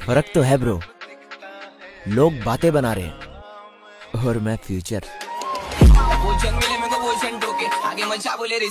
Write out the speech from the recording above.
फर्क तो है ब्रो, लोग बातें बना रहे हैं और मैं फ्यूचर।